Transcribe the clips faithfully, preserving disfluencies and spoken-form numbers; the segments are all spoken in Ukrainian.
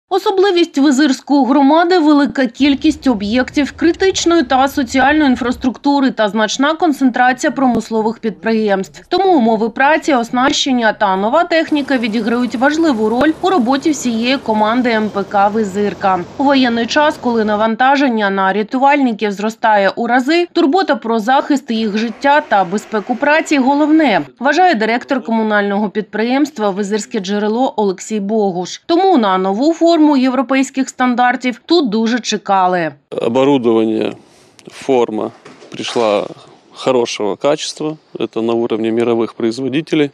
Особливість Визирської громади – велика кількість об'єктів критичної та соціальної інфраструктури та значна концентрація промислових підприємств. Тому умови праці, оснащення та нова техніка відіграють важливу роль у роботі всієї команди ем пе ка «Визирка». У воєнний час, коли навантаження на рятувальників зростає у рази, турбота про захист їх життя та безпеку праці – головне, вважає директор комунального підприємства «Визирське джерело» Олексій Богуш. Тому на нову форму європейських стандартів тут дуже чекали. Оборудование, форма пришла хорошего качества, это на уровне мировых производителей.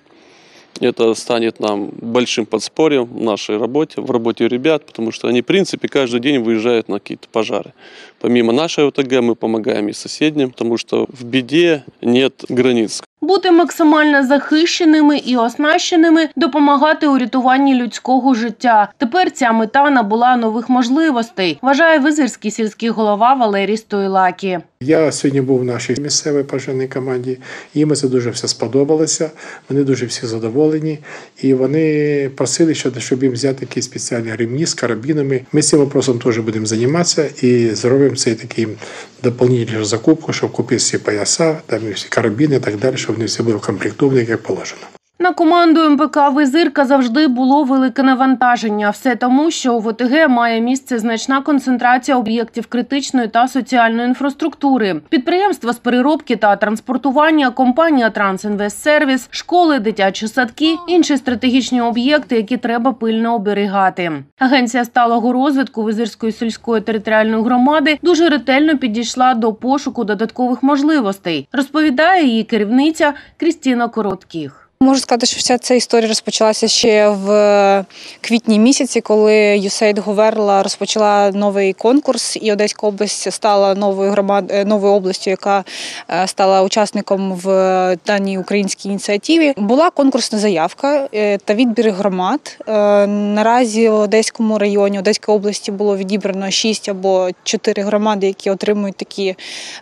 Это станет нам большим подспорьем в нашей работе, в работе ребят, потому что они, в принципе, каждый день выезжают на какие-то пожары. Помимо нашей о тэ гэ мы помогаем и соседним, потому что в беде нет границ. Бути максимально захищеними і оснащеними, допомагати у рятуванні людського життя. Тепер ця мета набула нових можливостей, вважає визирський сільський голова Валерій Стойлакі. Я сьогодні був в нашій місцевій пожежній команді, їм це дуже все сподобалося, вони дуже всі задоволені. І вони просили, щоб їм взяти такі спеціальні ремні з карабінами. Ми з цим вопросом теж будемо займатися і зробимо цей такий доповнительну закупку, щоб купити всі пояса, там, всі карабіни і так далі, щоб вони всі були комплектовані, як положено. На команду ем пе ка «Визирка» завжди було велике навантаження. Все тому, що у в о те ге має місце значна концентрація об'єктів критичної та соціальної інфраструктури. Підприємства з переробки та транспортування, компанія «Трансінвестсервіс», школи, дитячі садки – інші стратегічні об'єкти, які треба пильно оберігати. Агенція сталого розвитку Визирської сільської територіальної громади дуже ретельно підійшла до пошуку додаткових можливостей, розповідає її керівниця Крістіна Коротких. Можу сказати, що вся ця історія розпочалася ще в квітні місяці, коли ю ес ей ай ді Говерла розпочала новий конкурс, і Одеська область стала новою громад... новою областю, яка стала учасником в даній українській ініціативі. Була конкурсна заявка та відбір громад. Наразі в Одеському районі, Одеської області було відібрано шість або чотири громади, які отримують такі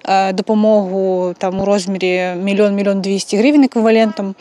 допомогу там у розмірі мільйон - мільйон двісті гривень еквівалентом.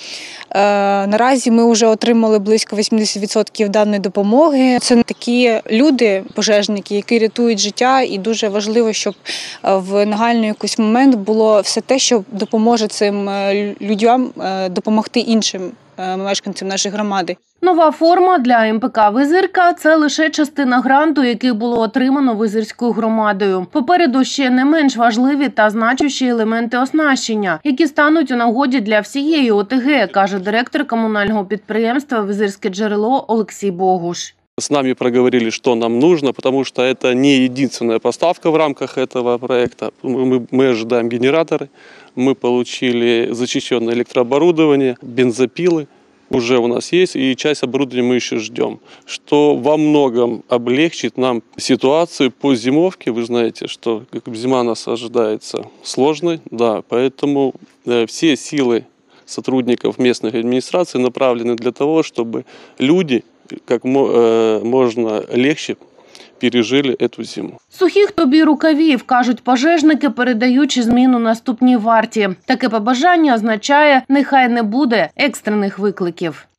Наразі ми вже отримали близько вісімдесят відсотків даної допомоги. Це такі люди, пожежники, які рятують життя, і дуже важливо, щоб в нагальний якийсь момент було все те, що допоможе цим людям допомогти іншим мешканцям нашої громади. Нова форма для ем пе ка «Визирка» – це лише частина гранту, який було отримано Визирською громадою. Попереду ще не менш важливі та значущі елементи оснащення, які стануть у нагоді для всієї о те ге, каже директор комунального підприємства «Визирське джерело» Олексій Богуш. С нами проговорили, что нам нужно, потому что это не единственная поставка в рамках этого проекта. Мы, мы ожидаем генераторы, мы получили защищенное электрооборудование, бензопилы. Уже у нас есть, и часть оборудования мы еще ждем, что во многом облегчит нам ситуацию по зимовке. Вы знаете, что зима нас ожидается сложной, да, поэтому все силы сотрудников местных администраций направлены для того, чтобы люди как можно легче пережили цю зиму. Сухих тобі рукавів, кажуть пожежники, передаючи зміну наступній варті. Таке побажання означає, нехай не буде екстрених викликів.